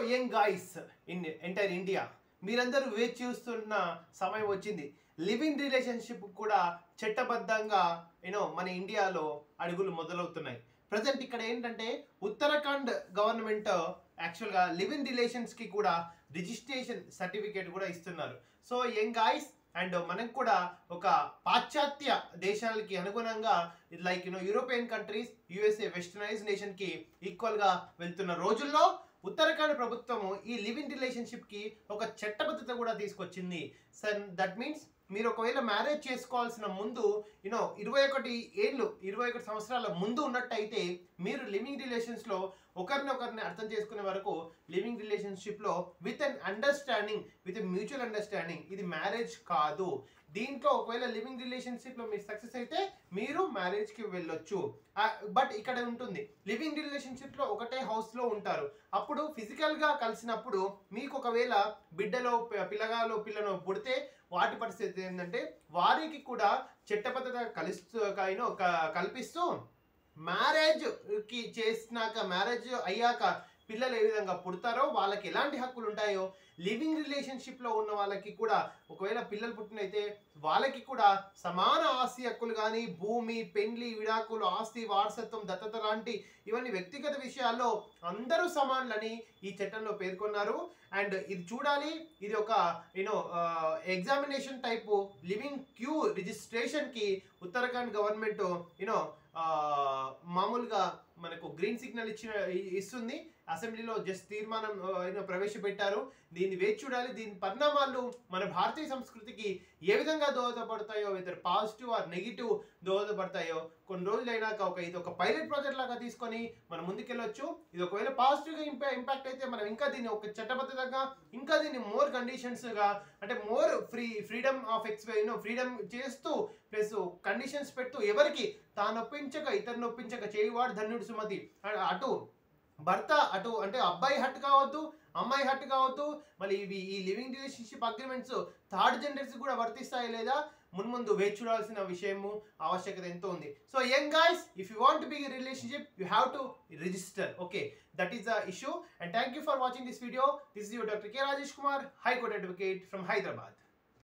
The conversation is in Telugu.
Young guys in entire India, మీరందరూ వేచి చూస్తున్న సమయం వచ్చింది. లివ్ ఇన్ రిలేషన్షిప్ కూడా చట్టబద్ధంగా మన ఇండియాలో అడుగులు మొదలవుతున్నాయి. ప్రజెంట్ ఇక్కడ ఏంటంటే ఉత్తరాఖండ్ గవర్నమెంట్ యాక్చువల్గా లివ్ ఇన్ రిలేషన్స్కి కూడా రిజిస్ట్రేషన్ సర్టిఫికేట్ కూడా ఇస్తున్నారు. సో యంగ్ గాయ్స్ అండ్ మనకు కూడా ఒక పాశ్చాత్య దేశాలకి అనుగుణంగా like European countries, USA, westernize నేషన్కి ఈక్వల్గా వెళ్తున్న రోజుల్లో ఉత్తరాఖండ్ ప్రభుత్వము ఈ లివ్ ఇన్ రిలేషన్షిప్కి ఒక చట్టబద్ధత కూడా తీసుకొచ్చింది. దట్ మీన్స్ మీరు ఒకవేళ మ్యారేజ్ చేసుకోవాల్సిన ముందు 21 సంవత్సరాల ముందు ఉన్నట్టయితే మీరు లివింగ్ రిలేషన్స్లో ఒకరినొకరిని అర్థం చేసుకునే వరకు లివింగ్ రిలేషన్షిప్లో with an understanding, with mutual understanding, ఇది మ్యారేజ్ కాదు. దీంట్లో ఒకవేళ లివింగ్ రిలేషన్షిప్లో మీరు సక్సెస్ అయితే మీరు మ్యారేజ్కి వెళ్ళొచ్చు. బట్ ఇక్కడ ఉంటుంది, లివింగ్ రిలేషన్షిప్లో ఒకటే హౌస్లో ఉంటారు. అప్పుడు ఫిజికల్గా కలిసినప్పుడు మీకు ఒకవేళ పిల్లను పుడితే వాటి పరిస్థితి ఏంటంటే వారికి కూడా చట్టబద్ధత కల్పిస్తూ మ్యారేజ్కి చేసినాక, మ్యారేజ్ అయ్యాక పిల్లలు ఏ విధంగా పుడతారో వాళ్ళకి ఎలాంటి హక్కులు ఉంటాయో లివింగ్ రిలేషన్షిప్లో ఉన్న వాళ్ళకి కూడా ఒకవేళ పిల్లలు పుట్టినైతే వాళ్ళకి కూడా సమాన ఆస్తి హక్కులు కానీ భూమి, పెండ్లి, విడాకులు, ఆస్తి వారసత్వం, దత్తత లాంటి ఇవన్నీ వ్యక్తిగత విషయాల్లో అందరూ సమానులని ఈ చట్టంలో పేర్కొన్నారు. అండ్ ఇది చూడాలి, ఇది ఒక ఎగ్జామినేషన్ టైపు లివింగ్ క్యూ రిజిస్ట్రేషన్కి ఉత్తరాఖండ్ గవర్నమెంట్ మామూలుగా మనకు గ్రీన్ సిగ్నల్ ఇస్తుంది. అసెంబ్లీలో జస్ట్ తీర్మానం ప్రవేశపెట్టారు. దీన్ని వేచి చూడాలి. దీని పరిణామాలు మన భారతీయ సంస్కృతికి ఏ విధంగా దోహదపడతాయో, వెదర్ పాజిటివ్ ఆర్ నెగిటివ్ దోహదపడతాయో కొన్ని రోజులైనాక ఇది ఒక పైలట్ ప్రాజెక్ట్ లాగా తీసుకొని మనం ముందుకెళ్ళొచ్చు. ఇది ఒకవేళ పాజిటివ్గా ఇంపాక్ట్ అయితే మనం ఇంకా దీన్ని ఒక చట్టబద్ధంగా, ఇంకా దీన్ని మోర్ కండిషన్స్గా, అంటే మోర్ ఫ్రీడమ్ ఆఫ్ ఫ్రీడమ్ చేస్తూ ప్లస్ కండిషన్స్ పెడుతూ ఎవరికి తాను ఒప్పించక ఇతరుని ఒప్పించక చేయువాడు ధన్యుడు సుమతి. అటు భర్త అటు అంటే అబ్బాయి హట్ కావద్దు, అమ్మాయి హట్ కావద్దు. మళ్ళీ ఈ living relationship agreements third genders కూడా వర్తిస్తాయి లేదా ముందు వేచి చూడాల్సిన విషయము ఆవశ్యకత ఎంతో ఉంది. So young guys, if you want to be in relationship you have to register. Okay, that is the issue. And thank you for watching this video. This is your doctor K Rajesh Kumar, high court advocate from Hyderabad.